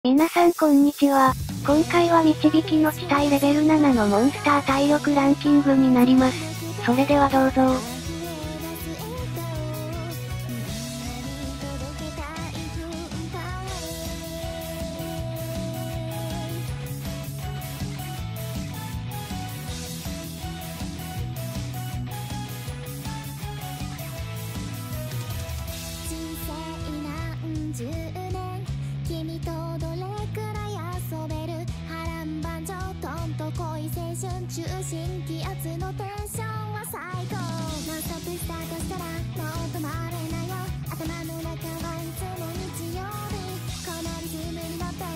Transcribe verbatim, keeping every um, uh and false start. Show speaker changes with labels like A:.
A: 皆さんこんにちは。今回は導きの地帯レベルななのモンスター体力ランキングになります。それではどうぞ。
B: 君とどれくらい遊べる波乱万丈トンと恋青春中心気圧のテンションは最高ノンストップスタートしたらもう止まれないよ頭の中はいつも日曜日このリズムに乗って